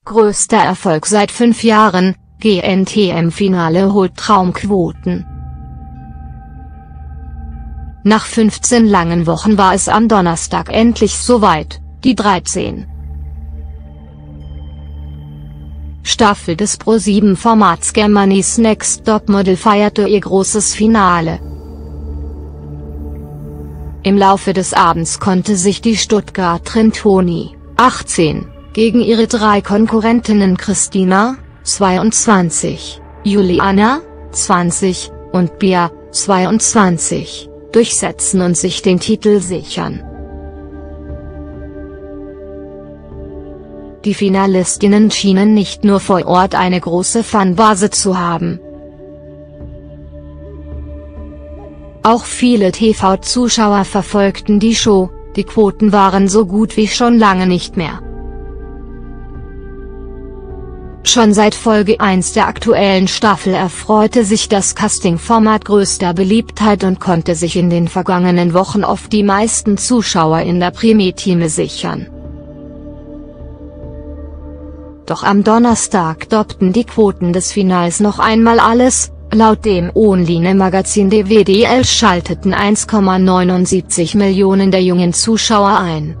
größter Erfolg seit 5 Jahren, GNTM-Finale holt Traumquoten. Nach 15 langen Wochen war es am Donnerstag endlich soweit, die 13. Staffel des ProSieben-Formats Germany's Next Topmodel feierte ihr großes Finale. Im Laufe des Abends konnte sich die Stuttgarterin Toni, 18, gegen ihre 3 Konkurrentinnen Christina, 22, Juliana, 20, und Bea, 22, durchsetzen und sich den Titel sichern. Die Finalistinnen schienen nicht nur vor Ort eine große Fanbase zu haben. Auch viele TV-Zuschauer verfolgten die Show, die Quoten waren so gut wie schon lange nicht mehr. Schon seit Folge 1 der aktuellen Staffel erfreute sich das Casting-Format größter Beliebtheit und konnte sich in den vergangenen Wochen oft die meisten Zuschauer in der Primetime sichern. Doch am Donnerstag toppten die Quoten des Finals noch einmal alles. Laut dem Online-Magazin DWDL schalteten 1,79 Millionen der jungen Zuschauer ein.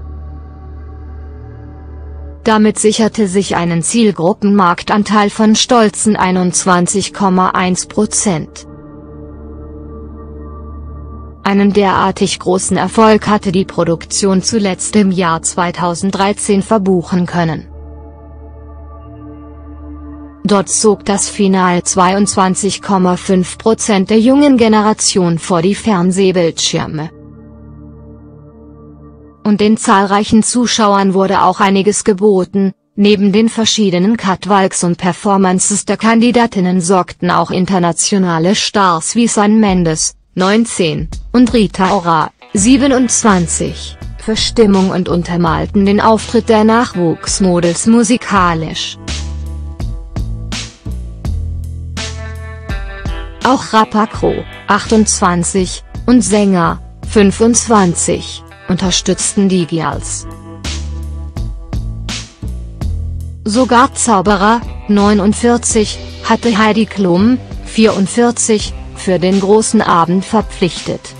Damit sicherte sich einen Zielgruppenmarktanteil von stolzen 21,1%. Einen derartig großen Erfolg hatte die Produktion zuletzt im Jahr 2013 verbuchen können. Dort zog das Finale 22,5% der jungen Generation vor die Fernsehbildschirme. Und den zahlreichen Zuschauern wurde auch einiges geboten. Neben den verschiedenen Catwalks und Performances der Kandidatinnen sorgten auch internationale Stars wie Shawn Mendes, 19, und Rita Ora, 27, für Stimmung und untermalten den Auftritt der Nachwuchsmodels musikalisch. Auch Rapper Crow, 28, und Sänger, 25, unterstützten die Girls. Sogar Zauberer, 49, hatte Heidi Klum, 44, für den großen Abend verpflichtet.